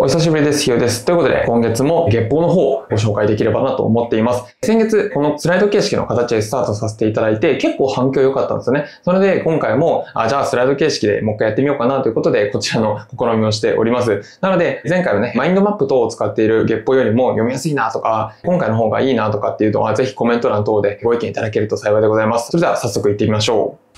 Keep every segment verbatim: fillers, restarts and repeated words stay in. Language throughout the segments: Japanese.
お久しぶりです。ひよです。ということで、今月も月報の方をご紹介できればなと思っています。先月、このスライド形式の形でスタートさせていただいて、結構反響良かったんですよね。それで、今回も、あ、じゃあスライド形式でもう一回やってみようかなということで、こちらの試みをしております。なので、前回のね、マインドマップ等を使っている月報よりも読みやすいなとか、今回の方がいいなとかっていうのは、ぜひコメント欄等でご意見いただけると幸いでございます。それでは早速行ってみましょう。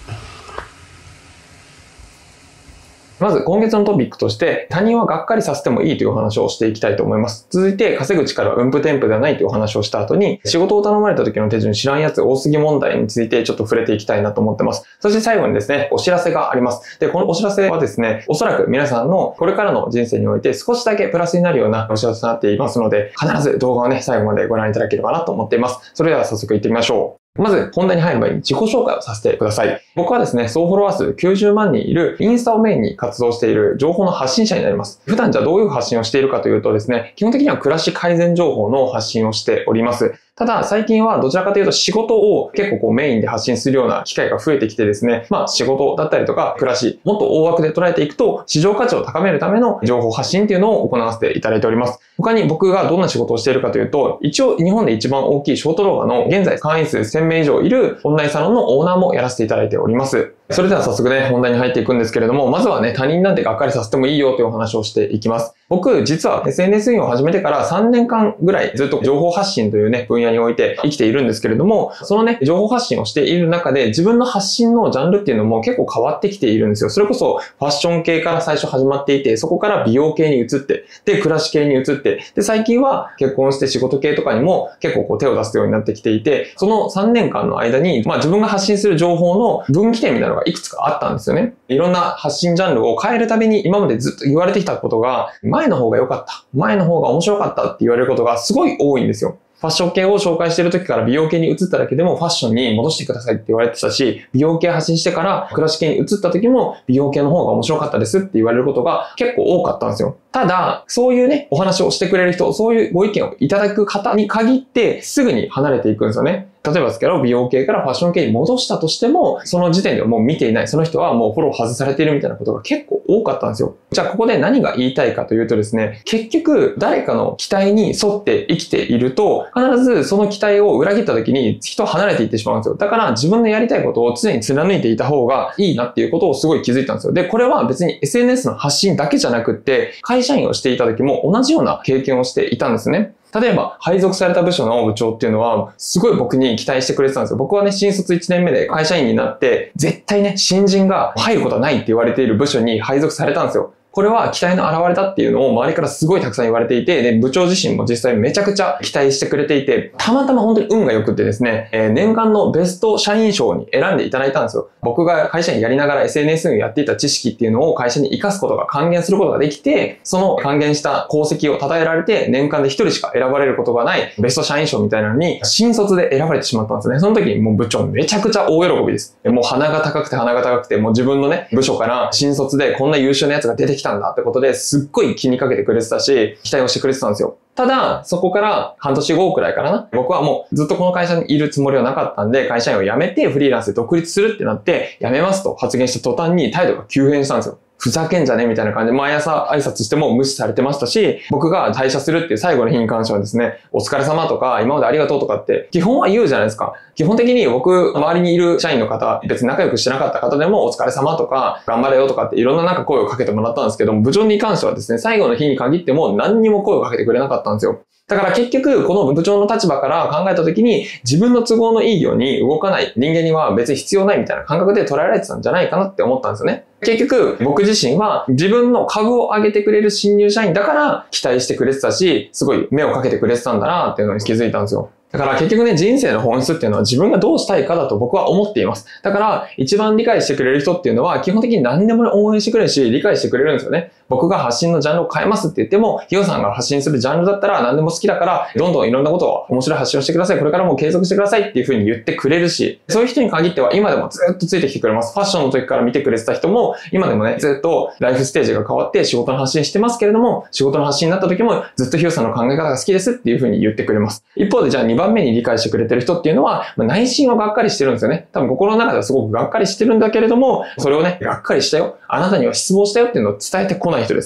まず今月のトピックとして、他人はがっかりさせてもいいというお話をしていきたいと思います。続いて、稼ぐ力は運布添付ではないというお話をした後に、仕事を頼まれた時の手順知らんやつ多すぎ問題についてちょっと触れていきたいなと思ってます。そして最後にですね、お知らせがあります。で、このお知らせはですね、おそらく皆さんのこれからの人生において少しだけプラスになるようなお知らせとなっていますので、必ず動画をね、最後までご覧いただければなと思っています。それでは早速行ってみましょう。まず、本題に入る前に自己紹介をさせてください。僕はですね、総フォロワー数きゅうじゅうまんにんいるインスタをメインに活動している情報の発信者になります。普段じゃあどういう発信をしているかというとですね、基本的には暮らし改善情報の発信をしております。ただ、最近はどちらかというと仕事を結構こうメインで発信するような機会が増えてきてですね、まあ仕事だったりとか暮らし、もっと大枠で捉えていくと市場価値を高めるための情報発信っていうのを行わせていただいております。他に僕がどんな仕事をしているかというと、一応日本で一番大きいショート動画の現在会員数せんめい以上いるオンラインサロンのオーナーもやらせていただいております。それでは早速ね、本題に入っていくんですけれども、まずはね、他人なんてがっかりさせてもいいよというお話をしていきます。僕、実は エスエヌエス 運用を始めてからさんねんかんぐらいずっと情報発信というね、分野において生きているんですけれども、そのね、情報発信をしている中で自分の発信のジャンルっていうのも結構変わってきているんですよ。それこそファッション系から最初始まっていて、そこから美容系に移って、で、暮らし系に移って、で、最近は結婚して仕事系とかにも結構こう手を出すようになってきていて、そのさんねんかんの間に、まあ自分が発信する情報の分岐点みたいなのがいくつかあったんですよね。いろんな発信ジャンルを変えるたびに今までずっと言われてきたことが、前の方が良かった。前の方が面白かったって言われることがすごい多いんですよ。ファッション系を紹介している時から美容系に移っただけでもファッションに戻してくださいって言われてたし、美容系発信してから暮らし系に移った時も美容系の方が面白かったですって言われることが結構多かったんですよ。ただ、そういうね、お話をしてくれる人、そういうご意見をいただく方に限ってすぐに離れていくんですよね。例えばですけど、美容系からファッション系に戻したとしても、その時点ではもう見ていない、その人はもうフォロー外されているみたいなことが結構多かったんですよ。じゃあここで何が言いたいかというとですね、結局誰かの期待に沿って生きていると、必ずその期待を裏切った時に人は離れていってしまうんですよ。だから自分のやりたいことを常に貫いていた方がいいなっていうことをすごい気づいたんですよ。で、これは別に エスエヌエス の発信だけじゃなくって、会社員をしていた時も同じような経験をしていたんですね。例えば、配属された部署の部長っていうのは、すごい僕に期待してくれてたんですよ。僕はね、新卒いちねんめで会社員になって、絶対ね、新人が入ることはないって言われている部署に配属されたんですよ。これは期待の表れだっていうのを周りからすごいたくさん言われていて、で、部長自身も実際めちゃくちゃ期待してくれていて、たまたま本当に運が良くってですね、えー、年間のベスト社員賞に選んでいただいたんですよ。僕が会社員やりながら エスエヌエス 運やっていた知識っていうのを会社に活かすことが還元することができて、その還元した功績を称えられて、年間で一人しか選ばれることがないベスト社員賞みたいなのに、新卒で選ばれてしまったんですね。その時にもう部長めちゃくちゃ大喜びです。もう鼻が高くて鼻が高くて、もう自分のね、部署から新卒でこんな優秀なやつが出てきたんだってことで、すっごい気にかけてくれてたし、期待をしてくれてたんですよ。ただ、そこから半年後くらいからな、僕はもうずっとこの会社にいるつもりはなかったんで、会社員を辞めてフリーランスで独立するってなって、辞めますと発言した途端に態度が急変したんですよ。ふざけんじゃねみたいな感じで毎朝挨拶しても無視されてましたし、僕が退社するっていう最後の日に関してはですね、お疲れ様とか今までありがとうとかって基本は言うじゃないですか。基本的に僕、周りにいる社員の方、別に仲良くしてなかった方でもお疲れ様とか頑張れよとかっていろんななんか声をかけてもらったんですけども、部長に関してはですね、最後の日に限っても何にも声をかけてくれなかったんですよ。だから結局、この部長の立場から考えたときに、自分の都合のいいように動かない人間には別に必要ないみたいな感覚で捉えられてたんじゃないかなって思ったんですよね。結局、僕自身は自分の株を上げてくれる新入社員だから期待してくれてたし、すごい目をかけてくれてたんだなっていうのに気づいたんですよ。だから結局ね、人生の本質っていうのは自分がどうしたいかだと僕は思っています。だから一番理解してくれる人っていうのは基本的に何でも応援してくれるし、理解してくれるんですよね。僕が発信のジャンルを変えますって言っても、ヒヨさんが発信するジャンルだったら何でも好きだから、どんどんいろんなことを面白い発信をしてください。これからも継続してくださいっていう風に言ってくれるし、そういう人に限っては今でもずっとついてきてくれます。ファッションの時から見てくれてた人も、今でもね、ずっとライフステージが変わって仕事の発信してますけれども、仕事の発信になった時もずっとヒヨさんの考え方が好きですっていう風に言ってくれます。一方でじゃあにばんめに理解してくれてる人っていうのは、まあ、内心はがっかりしてるんですよね。多分心の中ではすごくがっかりしてるんだけれども、それをね、がっかりしたよ。あなたには失望したよっていうのを伝えてこない人ですね。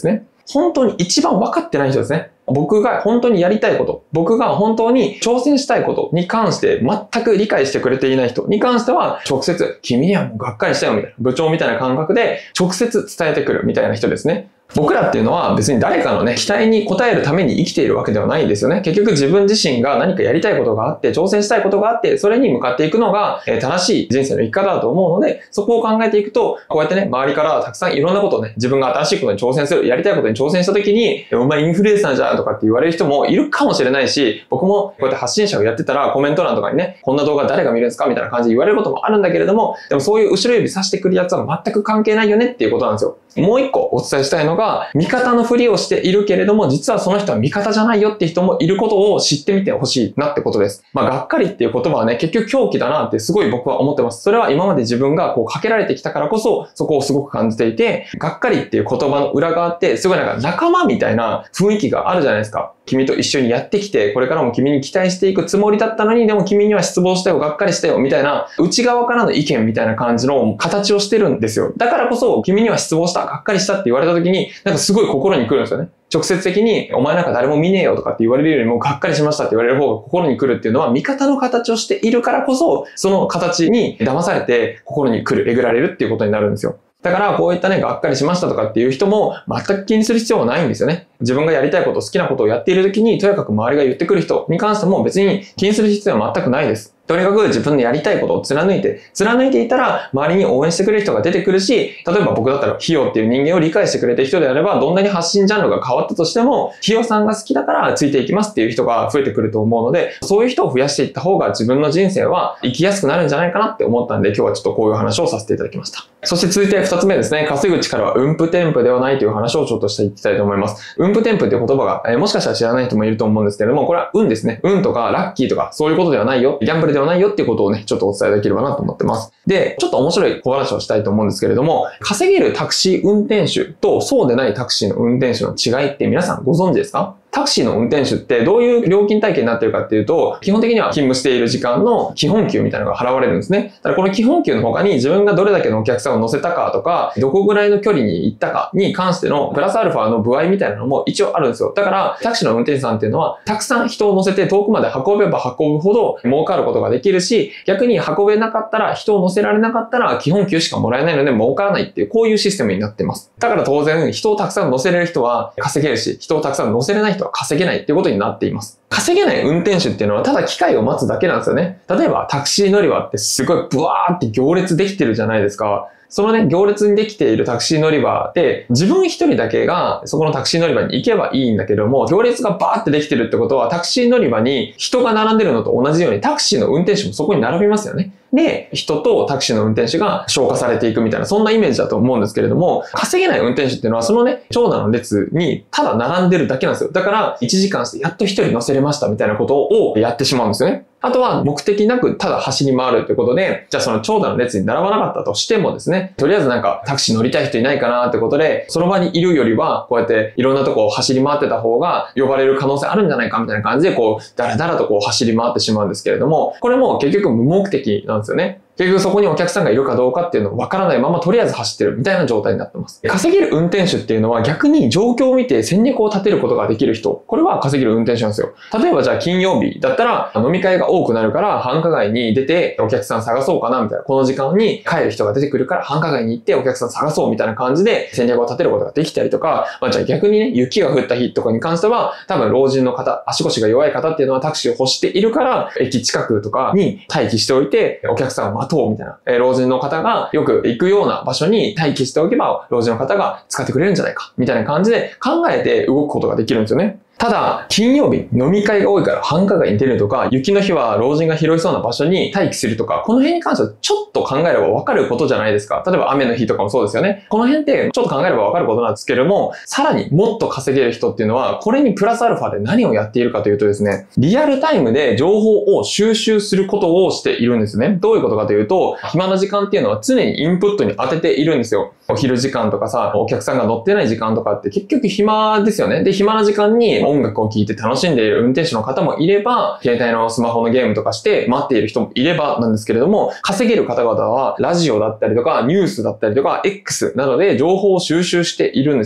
本当に一番分かってない人ですね。僕が本当にやりたいこと、僕が本当に挑戦したいことに関して全く理解してくれていない人に関しては、直接、君にはもうがっかりしたよみたいな、部長みたいな感覚で直接伝えてくるみたいな人ですね。僕らっていうのは別に誰かのね、期待に応えるために生きているわけではないんですよね。結局自分自身が何かやりたいことがあって、挑戦したいことがあって、それに向かっていくのが、えー、正しい人生の生き方だと思うので、そこを考えていくと、こうやってね、周りからたくさんいろんなことをね、自分が新しいことに挑戦する、やりたいことに挑戦した時に、お前インフルエンサーじゃんとかって言われる人もいるかもしれないし、僕もこうやって発信者をやってたらコメント欄とかにね、こんな動画誰が見るんですかみたいな感じで言われることもあるんだけれども、でもそういう後ろ指さしてくるやつは全く関係ないよねっていうことなんですよ。もう一個お伝えしたいのが、味方のふりをしているけれども、実はその人は味方じゃないよって人もいることを知ってみてほしいなってことです。まあ、がっかりっていう言葉はね、結局狂気だなってすごい僕は思ってます。それは今まで自分がこうかけられてきたからこそ、そこをすごく感じていて、がっかりっていう言葉の裏側って、すごいなんか仲間みたいな雰囲気があるじゃないですか。君と一緒にやってきて、これからも君に期待していくつもりだったのに、でも君には失望したよ、がっかりしたよ、みたいな、内側からの意見みたいな感じの形をしてるんですよ。だからこそ、君には失望した、がっかりしたって言われた時に、なんかすごい心に来るんですよね。直接的に、お前なんか誰も見ねえよとかって言われるよりも、がっかりしましたって言われる方が心に来るっていうのは、味方の形をしているからこそ、その形に騙されて心に来る、えぐられるっていうことになるんですよ。だから、こういったね、がっかりしましたとかっていう人も、全く気にする必要はないんですよね。自分がやりたいこと、好きなことをやっている時に、とにかく周りが言ってくる人に関しても別に気にする必要は全くないです。とにかく自分のやりたいことを貫いて、貫いていたら、周りに応援してくれる人が出てくるし、例えば僕だったら、ヒヨっていう人間を理解してくれてる人であれば、どんなに発信ジャンルが変わったとしても、ヒヨさんが好きだからついていきますっていう人が増えてくると思うので、そういう人を増やしていった方が自分の人生は生きやすくなるんじゃないかなって思ったんで、今日はちょっとこういう話をさせていただきました。そして続いて二つ目ですね。稼ぐ力は運布添付ではないという話をちょっとしていきたいと思います。運布添付っていう言葉が、えー、もしかしたら知らない人もいると思うんですけれども、これは運ですね。運とかラッキーとかそういうことではないよ。ギャンブルではないよっていうことをね、ちょっとお伝えできればなと思ってます。で、ちょっと面白い小話をしたいと思うんですけれども、稼げるタクシー運転手とそうでないタクシーの運転手の違いって皆さんご存知ですか？タクシーの運転手ってどういう料金体系になっているかっていうと、基本的には勤務している時間の基本給みたいなのが払われるんですね。ただこの基本給の他に自分がどれだけのお客さんを乗せたかとか、どこぐらいの距離に行ったかに関してのプラスアルファの歩合みたいなのも一応あるんですよ。だからタクシーの運転手さんっていうのは、たくさん人を乗せて遠くまで運べば運ぶほど儲かることができるし、逆に運べなかったら、人を乗せられなかったら基本給しかもらえないので儲からないっていう、こういうシステムになってます。だから当然、人をたくさん乗せれる人は稼げるし、人をたくさん乗せれない人は稼げないっていうことになっています。稼げない運転手っていうのはただ機会を待つだけなんですよね。例えばタクシー乗り場ってすごいブワーって行列できてるじゃないですか。そのね、行列にできているタクシー乗り場で、自分一人だけがそこのタクシー乗り場に行けばいいんだけども、行列がバーってできてるってことは、タクシー乗り場に人が並んでるのと同じように、タクシーの運転手もそこに並びますよね。で、人とタクシーの運転手が消化されていくみたいな、そんなイメージだと思うんですけれども、稼げない運転手っていうのは、そのね、長蛇の列にただ並んでるだけなんですよ。だから、いちじかんしてやっと一人乗せれましたみたいなことをやってしまうんですよね。あとは目的なくただ走り回るということで、じゃあその長蛇の列に並ばなかったとしてもですね、とりあえずなんかタクシー乗りたい人いないかなってことで、その場にいるよりは、こうやっていろんなとこを走り回ってた方が呼ばれる可能性あるんじゃないかみたいな感じで、こう、だらだらとこう走り回ってしまうんですけれども、これも結局無目的なんですよね。結局そこにお客さんがいるかどうかっていうのを分からないままとりあえず走ってるみたいな状態になってます。稼げる運転手っていうのは逆に状況を見て戦略を立てることができる人。これは稼げる運転手なんですよ。例えばじゃあ金曜日だったら飲み会が多くなるから繁華街に出てお客さん探そうかなみたいな。この時間に帰る人が出てくるから繁華街に行ってお客さん探そうみたいな感じで戦略を立てることができたりとか、まあじゃあ逆にね、雪が降った日とかに関しては多分老人の方、足腰が弱い方っていうのはタクシーを欲しているから駅近くとかに待機しておいてお客さんを待とうみたいな。老人の方がよく行くような場所に待機しておけば、老人の方が使ってくれるんじゃないか、みたいな感じで考えて動くことができるんですよね。ただ、金曜日、飲み会が多いから繁華街に出るとか、雪の日は老人が拾いそうな場所に待機するとか、この辺に関してはちょっと考えればわかることじゃないですか。例えば雨の日とかもそうですよね。この辺ってちょっと考えればわかることなんですけれども、さらにもっと稼げる人っていうのは、これにプラスアルファで何をやっているかというとですね、リアルタイムで情報を収集することをしているんですね。どういうことかというと、暇な時間っていうのは常にインプットに当てているんですよ。お昼時間とかさ、お客さんが乗ってない時間とかって結局暇ですよね。で、暇な時間に音楽を聴いて楽しんでいる運転手の方もいれば、携帯のスマホのゲームとかして待っている人もいればなんですけれども、稼げる方々はラジオだったりとかニュースだったりとか X などで情報を収集しているんですよ。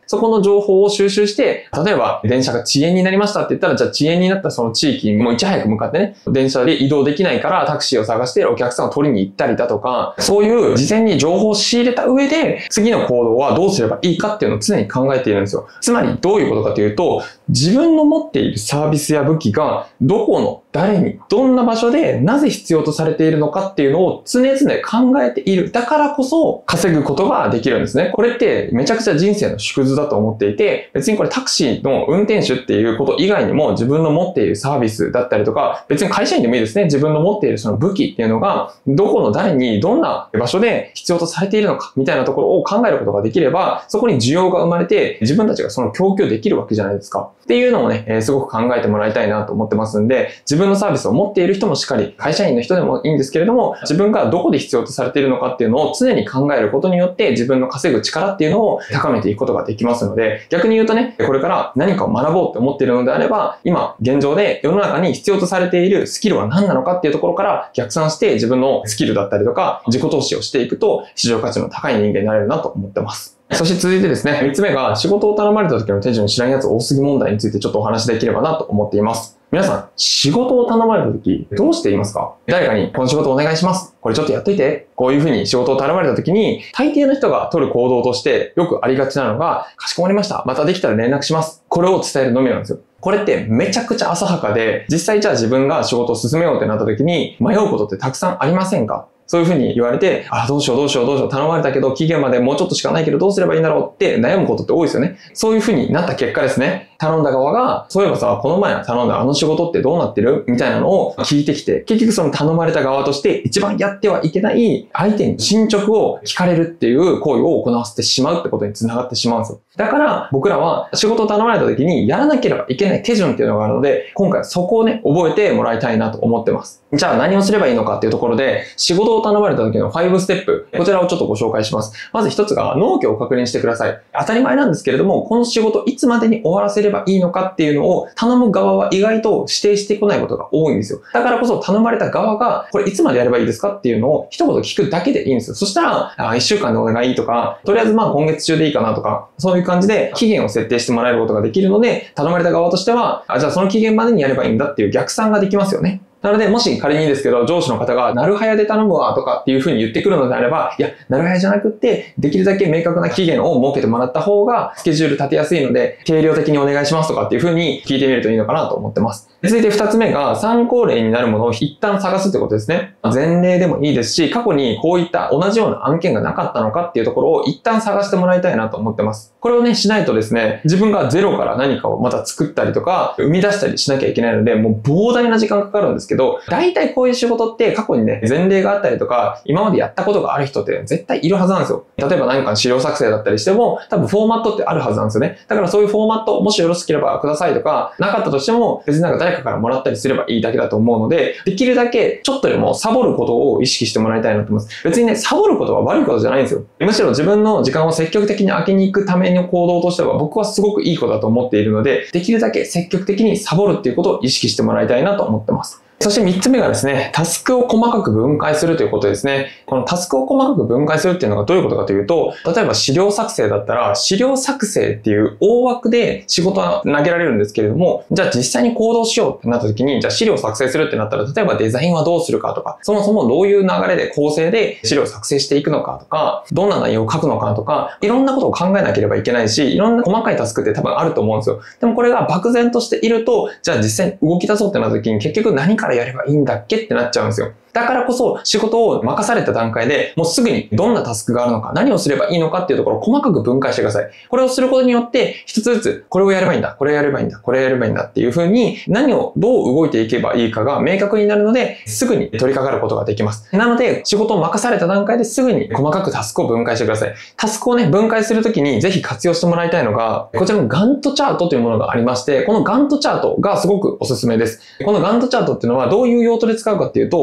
そこの情報を収集して、例えば電車が遅延になりましたって言ったら、じゃあ遅延になったその地域にもういち早く向かってね、電車で移動できないからタクシーを探してお客さんを取りに行ったりだとか、そういう事前に情報を仕入れた上で、次の行動はどうすればいいかっていうのを常に考えているんですよ。つまりどういうことかというと、自分の持っているサービスや武器がどこの誰にどんな場所でなぜ必要とされているのかっていうのを常々考えている。だからこそ稼ぐことができるんですね。これってめちゃくちゃ人生の縮図だと思っていて、別にこれタクシーの運転手っていうこと以外にも自分の持っているサービスだったりとか、別に会社員でもいいですね。自分の持っているその武器っていうのがどこの誰にどんな場所で必要とされているのかみたいなところを考えることができれば、そこに需要が生まれて自分たちがその供給できるわけじゃないですか。っていうのをね、えー、すごく考えてもらいたいなと思ってますんで、自分のサービスを持っている人もしっかり、会社員の人でもいいんですけれども、自分がどこで必要とされているのかっていうのを常に考えることによって自分の稼ぐ力っていうのを高めていくことができますので、逆に言うとね、これから何かを学ぼうって思っているのであれば、今現状で世の中に必要とされているスキルは何なのかっていうところから逆算して自分のスキルだったりとか自己投資をしていくと市場価値の高い人間になれるなと思ってます。そして続いてですね、みっつめが仕事を頼まれた時の手順知らんやつ多すぎ問題についてちょっとお話できればなと思っています。皆さん、仕事を頼まれた時どうして言いますか？誰かにこの仕事お願いします。これちょっとやっといて。こういうふうに仕事を頼まれた時に、大抵の人が取る行動としてよくありがちなのが、かしこまりました。またできたら連絡します。これを伝えるのみなんですよ。これってめちゃくちゃ浅はかで、実際じゃあ自分が仕事を進めようってなった時に迷うことってたくさんありませんか？そういうふうに言われて、あ、どうしようどうしようどうしよう頼まれたけど期限までもうちょっとしかないけどどうすればいいんだろうって悩むことって多いですよね。そういうふうになった結果ですね、頼んだ側が、そういえばさ、この前頼んだあの仕事ってどうなってるみたいなのを聞いてきて、結局その頼まれた側として一番やってはいけない相手に進捗を聞かれるっていう行為を行わせてしまうってことにつながってしまうんですよ。だから僕らは仕事を頼まれた時にやらなければいけない手順っていうのがあるので、今回そこをね、覚えてもらいたいなと思ってます。じゃあ何をすればいいのかっていうところで、仕事を頼まれた時のごステップ、こちらをちょっとご紹介します。まず一つが納期を確認してください。当たり前なんですけれども、この仕事いつまでに終わらせればいいのかっていうのを頼む側は意外と指定してこないことが多いんですよ。だからこそ頼まれた側が、これいつまでやればいいですかっていうのを一言聞くだけでいいんですよ。そしたら、あいっしゅうかんでお願いとか、とりあえずまあ今月中でいいかなとか、そういう感じで期限を設定してもらえることができるので、頼まれた側としては、あ、じゃあその期限までにやればいいんだっていう逆算ができますよね。なので、もし仮にですけど、上司の方が、なるはやで頼むわとかっていう風に言ってくるのであれば、いや、なるはやじゃなくって、できるだけ明確な期限を設けてもらった方が、スケジュール立てやすいので、定量的にお願いしますとかっていう風に聞いてみるといいのかなと思ってます。続いて二つ目が、参考例になるものを一旦探すってことですね。前例でもいいですし、過去にこういった同じような案件がなかったのかっていうところを一旦探してもらいたいなと思ってます。これをね、しないとですね、自分がゼロから何かをまた作ったりとか、生み出したりしなきゃいけないので、もう膨大な時間かかるんですけど、大体こういう仕事って過去にね、前例があったりとか、今までやったことがある人って絶対いるはずなんですよ。例えば何かの資料作成だったりしても、多分フォーマットってあるはずなんですよね。だからそういうフォーマット、もしよろしければくださいとか、なかったとしても、別になんか誰かからもらったりすればいいだけだと思うので、できるだけちょっとでもサボることを意識してもらいたいなと思います。別にね、サボることは悪いことじゃないんですよ。むしろ自分の時間を積極的に空けに行くための行動としては、僕はすごくいいことだと思っているので、できるだけ積極的にサボるっていうことを意識してもらいたいなと思ってます。そして三つ目がですね、タスクを細かく分解するということですね。このタスクを細かく分解するっていうのがどういうことかというと、例えば資料作成だったら、資料作成っていう大枠で仕事は投げられるんですけれども、じゃあ実際に行動しようってなった時に、じゃあ資料作成するってなったら、例えばデザインはどうするかとか、そもそもどういう流れで構成で資料を作成していくのかとか、どんな内容を書くのかとか、いろんなことを考えなければいけないし、いろんな細かいタスクって多分あると思うんですよ。でもこれが漠然としていると、じゃあ実際に動き出そうってなった時に結局何からやればいいんだっけってなっちゃうんですよ。だからこそ仕事を任された段階でもうすぐにどんなタスクがあるのか、何をすればいいのかっていうところを細かく分解してください。これをすることによって一つずつこれをやればいいんだ、これをやればいいんだ、これをやればいいんだっていう風に何をどう動いていけばいいかが明確になるので、すぐに取り掛かることができます。なので仕事を任された段階ですぐに細かくタスクを分解してください。タスクをね、分解するときにぜひ活用してもらいたいのが、こちらのガントチャートというものがありまして、このガントチャートがすごくおすすめです。このガントチャートっていうのはどういう用途で使うかっていうと、いつ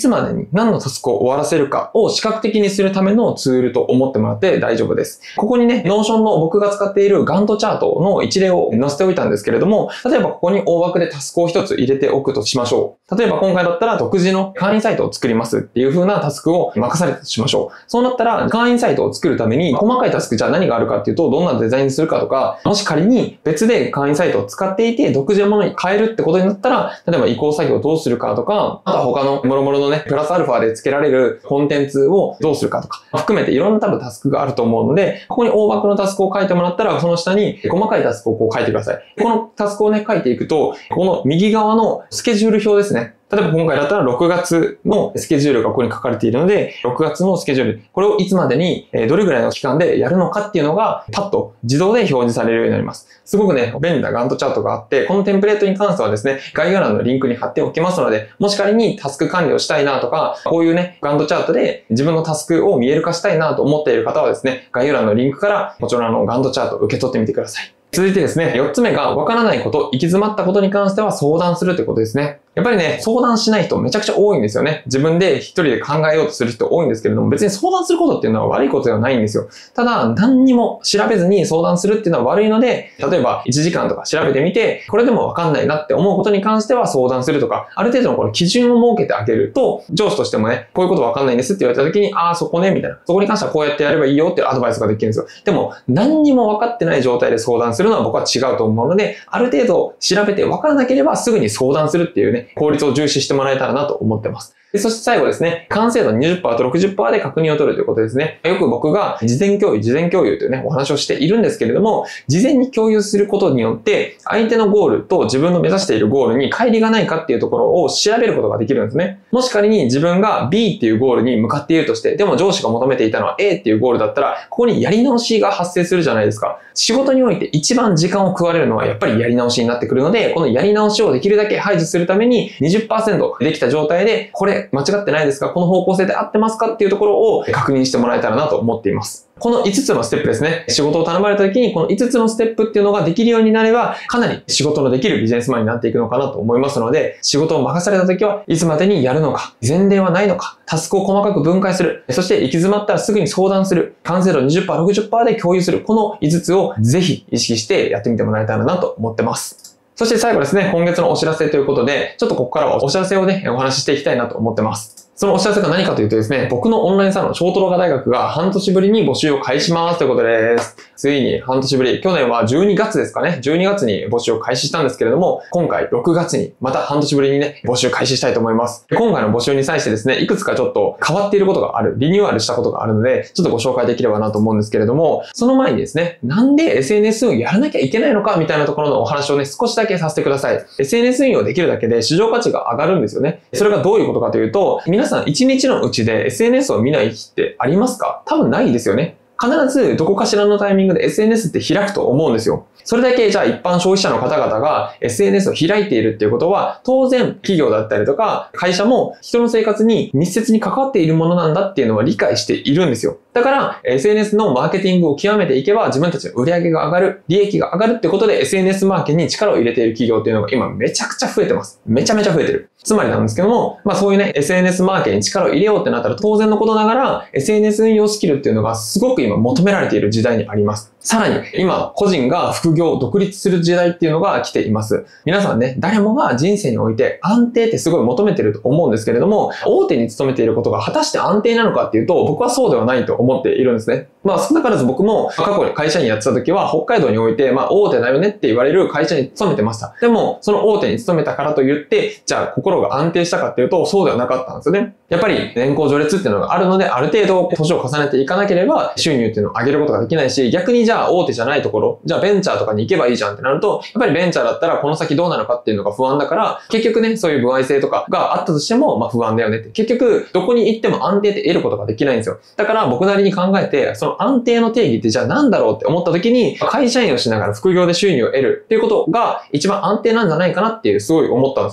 つまでに何のタスクを終わらせるかを視覚的にするためのツールと思ってもらって大丈夫です。ここにね、Notion の僕が使っている ガント チャートの一例を載せておいたんですけれども、例えばここに大枠でタスクを一つ入れておくとしましょう。例えば今回だったら独自の会員サイトを作りますっていう風なタスクを任されたとしましょう。そうなったら会員サイトを作るために細かいタスクじゃあ何があるかっていうと、どんなデザインにするかとか、もし仮に別で会員サイトを使っていて独自のものに変えるってことになったら、例えば移行作業をどうするかとか、あとは他の諸々のね、プラスアルファで付けられるコンテンツをどうするかとか、含めていろんな多分タスクがあると思うので、ここに大枠のタスクを書いてもらったら、その下に細かいタスクをこう書いてください。このタスクをね、書いていくと、この右側のスケジュール表ですね。例えば今回だったらろくがつのスケジュールがここに書かれているので、ろくがつのスケジュール、これをいつまでにどれぐらいの期間でやるのかっていうのがパッと自動で表示されるようになります。すごくね、便利なガントチャートがあって、このテンプレートに関してはですね、概要欄のリンクに貼っておきますので、もし仮にタスク管理をしたいなとか、こういうね、ガントチャートで自分のタスクを見える化したいなと思っている方はですね、概要欄のリンクからこちらのガントチャートを受け取ってみてください。続いてですね、よっつめがわからないこと、行き詰まったことに関しては相談するということですね。やっぱりね、相談しない人めちゃくちゃ多いんですよね。自分で一人で考えようとする人多いんですけれども、別に相談することっていうのは悪いことではないんですよ。ただ、何にも調べずに相談するっていうのは悪いので、例えばいちじかんとか調べてみて、これでもわかんないなって思うことに関しては相談するとか、ある程度のこの基準を設けてあげると、上司としてもね、こういうことわかんないんですって言われた時に、ああ、そこね、みたいな。そこに関してはこうやってやればいいよっていうアドバイスができるんですよ。でも、何にも分かってない状態で相談するのは僕は違うと思うので、ある程度調べて分からなければすぐに相談するっていうね、効率を重視してもらえたらなと思ってます。でそして最後ですね、完成度 にじゅっパーセント と ろくじゅっパーセント で確認を取るということですね。よく僕が事前共有、事前共有というね、お話をしているんですけれども、事前に共有することによって、相手のゴールと自分の目指しているゴールに乖離がないかっていうところを調べることができるんですね。もし仮に自分が ビー っていうゴールに向かっているとして、でも上司が求めていたのは エー っていうゴールだったら、ここにやり直しが発生するじゃないですか。仕事において一番時間を食われるのはやっぱりやり直しになってくるので、このやり直しをできるだけ排除するために にじゅっパーセント できた状態で、これ間違ってないですか？この方向性で合ってますか？っていうところを確認してもらえたらなと思っています。このいつつのステップですね。仕事を頼まれた時にこのいつつのステップっていうのができるようになれば、かなり仕事のできるビジネスマンになっていくのかなと思いますので、仕事を任された時はいつまでにやるのか、前例はないのか、タスクを細かく分解する、そして行き詰まったらすぐに相談する、完成度 にじゅっパーセント、ろくじゅっパーセント で共有する、このいつつをぜひ意識してやってみてもらえたらなと思ってます。そして最後ですね、今月のお知らせということで、ちょっとここからはお知らせをね、お話ししていきたいなと思ってます。そのお知らせが何かというとですね、僕のオンラインサロン、ショート動画大学が半年ぶりに募集を開始しますということです。ついに半年ぶり、去年はじゅうにがつですかね、じゅうにがつに募集を開始したんですけれども、今回ろくがつにまた半年ぶりにね、募集開始したいと思います。今回の募集に際してですね、いくつかちょっと変わっていることがある、リニューアルしたことがあるので、ちょっとご紹介できればなと思うんですけれども、その前にですね、なんで エスエヌエス をやらなきゃいけないのかみたいなところのお話をね、少しだけさせてください。エスエヌエス 運用できるだけで市場価値が上がるんですよね。それがどういうことかというと、皆さんいちにちのうちで エスエヌエス を見ない日ってありますか？多分ないですよね。必ずどこかしらのタイミングで エスエヌエス って開くと思うんですよ。それだけじゃあ一般消費者の方々が エスエヌエス を開いているっていうことは、当然企業だったりとか会社も人の生活に密接に関わっているものなんだっていうのは理解しているんですよ。だから エスエヌエス のマーケティングを極めていけば自分たちの売り上げが上がる、利益が上がるってことで エスエヌエス マーケに力を入れている企業っていうのが今めちゃくちゃ増えてます。めちゃめちゃ増えてる。つまりなんですけども、まあそういうね、エスエヌエス マーケに力を入れようってなったら当然のことながら エスエヌエス 運用スキルっていうのがすごく今求められている時代にあります。さらに今個人が副業、独立する時代っていうのが来ています。皆さんね、誰もが人生において安定ってすごい求めてると思うんですけれども、大手に勤めていることが果たして安定なのかっていうと、僕はそうではないと思っているんですね。まあ少なからず僕も過去に会社員やってた時は北海道において、まあ大手だよねって言われる会社に勤めてました。でもその大手に勤めたからといって、じゃあ心が安定したかっていうとそうではなかったんですよね。やっぱり年功序列っていうのがあるので、ある程度年を重ねていかなければ収入っていうのを上げることができないし、逆にじゃあ大手じゃないところ、じゃあベンチャーとかに行けばいいじゃんってなると、やっぱりベンチャーだったらこの先どうなのかっていうのが不安だから、結局ね、そういう歩合制とかがあったとしても、まあ不安だよねって。結局、どこに行っても安定って得ることができないんですよ。だから僕なりに考えて、その安定の定義ってじゃあ何だろうって思った時に、会社員をしながら副業で収入を得るっていうことが一番安定なんじゃないかなっていうすごい思ったんですよね。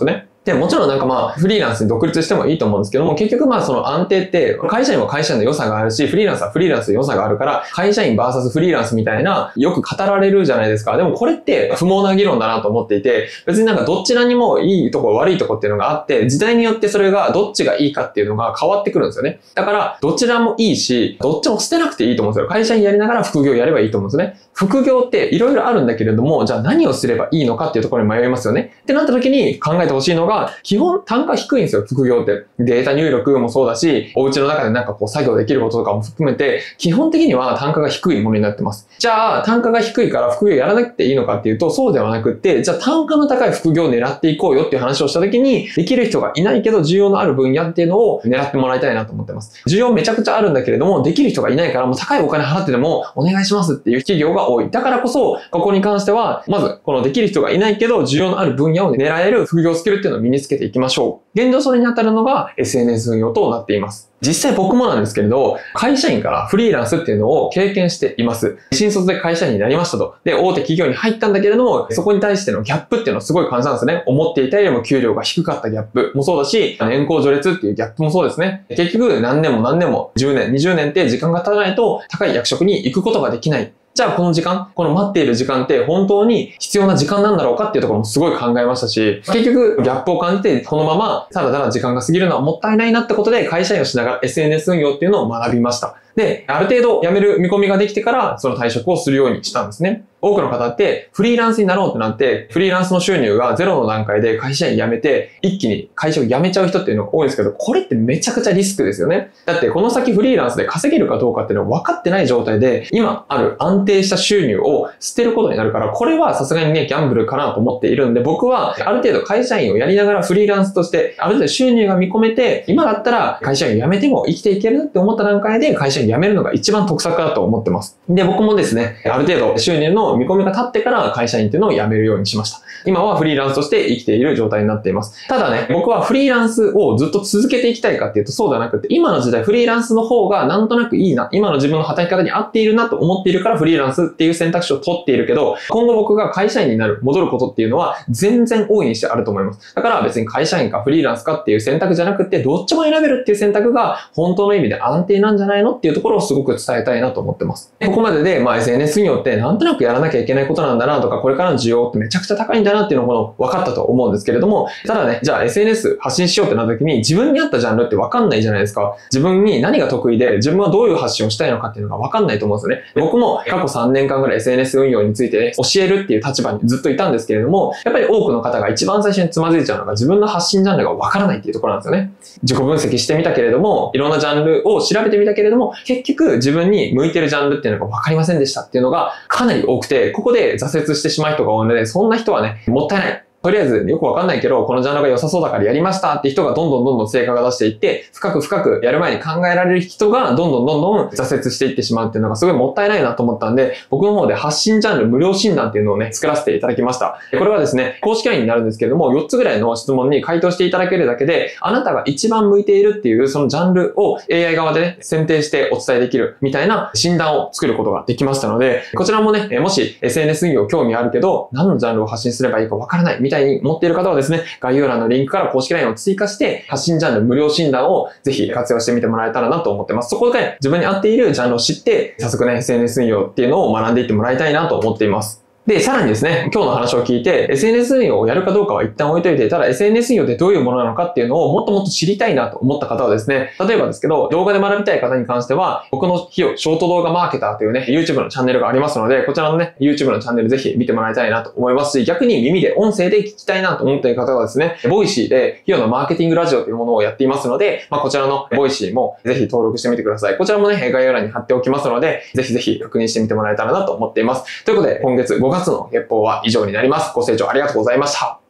で、もちろんなんかまあ、フリーランスに独立してもいいと思うんですけども、結局まあその安定って、会社員は会社員の良さがあるし、フリーランスはフリーランスの良さがあるから、会社員 ブイエス フリーランスみたいな、よく語られるじゃないですか。でもこれって不毛な議論だなと思っていて、別になんかどちらにもいいところ悪いところっていうのがあって、時代によってそれがどっちがいいかっていうのが変わってくるんですよね。だから、どちらもいいし、どっちも捨てなくていいと思うんですよ。会社員やりながら副業やればいいと思うんですね。副業っていろいろあるんだけれども、じゃあ何をすればいいのかっていうところに迷いますよね。ってなった時に考えてほしいのが、基本単価低いんですよ、副業って。データ入力もそうだし、お家の中でなんかこう作業できることとかも含めて、基本的には単価が低いものになってます。じゃあ、単価が低いから副業やらなくていいのかっていうと、そうではなくって、じゃあ単価の高い副業を狙っていこうよっていう話をした時に、できる人がいないけど需要のある分野っていうのを狙ってもらいたいなと思ってます。需要めちゃくちゃあるんだけれども、できる人がいないからもう高いお金払ってでもお願いしますっていう企業が多い。だからこそ、ここに関しては、まず、このできる人がいないけど、需要のある分野を狙える副業スキルっていうのを身につけていきましょう。現状それに当たるのが エスエヌエス 運用となっています。実際僕もなんですけれど、会社員からフリーランスっていうのを経験しています。新卒で会社員になりましたと。で、大手企業に入ったんだけれども、そこに対してのギャップっていうのをすごい感じたんですね。思っていたよりも給料が低かったギャップもそうだし、年功序列っていうギャップもそうですね。結局何年も何年もじゅうねん、にじゅうねんって時間が経たないと高い役職に行くことができない。じゃあこの時間、この待っている時間って本当に必要な時間なんだろうかっていうところもすごい考えましたし、結局ギャップを感じてこのままただただ時間が過ぎるのはもったいないなってことで会社員をしながら エスエヌエス 運用っていうのを学びました。で、ある程度辞める見込みができてからその退職をするようにしたんですね。多くの方ってフリーランスになろうってなって、フリーランスの収入がゼロの段階で会社員辞めて、一気に会社を辞めちゃう人っていうのが多いんですけど、これってめちゃくちゃリスクですよね。だってこの先フリーランスで稼げるかどうかっていうのは分かってない状態で、今ある安定した収入を捨てることになるから、これはさすがにね、ギャンブルかなと思っているんで、僕はある程度会社員をやりながらフリーランスとして、ある程度収入が見込めて、今だったら会社員を辞めても生きていけるなって思った段階で会社員辞めるのが一番得策だと思ってます。で、僕もですね、ある程度収入の見込みが立ってからから会社員っていうのを辞めるようにしました。今はフリーランスとして生きている状態になっています。ただね、僕はフリーランスをずっと続けていきたいかっていうとそうではなくて、今の時代フリーランスの方がなんとなくいいな、今の自分の働き方に合っているなと思っているからフリーランスっていう選択肢を取っているけど、今後僕が会社員になる、戻ることっていうのは全然大いにしてあると思います。だから別に会社員かフリーランスかっていう選択じゃなくて、どっちも選べるっていう選択が本当の意味で安定なんじゃないのっていうところをすごく伝えたいなと思ってます。ここまでで、まあ エスエヌエス 運用ってなんとなくやらなきゃいけないことなんだなとか、これからの需要ってめちゃくちゃ高いんだなっていうのを分かったと思うんですけれども、ただね、じゃあ エスエヌエス 発信しようってなった時に自分に合ったジャンルって分かんないじゃないですか。自分に何が得意で自分はどういう発信をしたいのかっていうのが分かんないと思うんですよね。僕も過去さんねんかんぐらい エスエヌエス 運用について、ね、教えるっていう立場にずっといたんですけれども、やっぱり多くの方が一番最初につまずいちゃうのが自分の発信ジャンルが分からないっていうところなんですよね。自己分析してみたけれども、いろんなジャンルを調べてみたけれども、結局自分に向いてるジャンルっていうのが分かりませんでしたっていうのがかなり多くて、ここで挫折してしまう人が多いので、そんな人はね、もったいない。とりあえずよくわかんないけど、このジャンルが良さそうだからやりましたって人がどんどんどんどん成果が出していって、深く深くやる前に考えられる人がどんどんどんどん挫折していってしまうっていうのがすごいもったいないなと思ったんで、僕の方で発信ジャンル無料診断っていうのをね、作らせていただきました。これはですね、公式 ライン になるんですけれども、よっつぐらいの質問に回答していただけるだけで、あなたが一番向いているっていうそのジャンルを エーアイ 側でね、選定してお伝えできるみたいな診断を作ることができましたので、こちらもね、もし エスエヌエス 運用興味あるけど、何のジャンルを発信すればいいかわからないみたいに思っている方はですね、概要欄のリンクから公式 ライン を追加して発信ジャンル無料診断をぜひ活用してみてもらえたらなと思ってます。そこで自分に合っているジャンルを知って早速ね エスエヌエス 運用っていうのを学んでいってもらいたいなと思っています。で、さらにですね、今日の話を聞いて エスエヌエス 運用をやるかどうかは一旦置いといて、ただ エスエヌエス 運用ってどういうものなのかっていうのをもっともっと知りたいなと思った方はですね、例えばですけど、動画で学びたい方に関しては、僕の費用、ショート動画マーケターというね、YouTube のチャンネルがありますので、こちらのね、YouTube のチャンネルぜひ見てもらいたいなと思いますし、逆に耳で音声で聞きたいなと思っている方はですね、ボイシーで費用のマーケティングラジオというものをやっていますので、まあ、こちらのボイシーもぜひ登録してみてください。こちらもね、概要欄に貼っておきますので、ぜひぜひ確認してみてもらえたらなと思っています。ということで、今月ごがつの月報は以上になります。ご清聴ありがとうございました。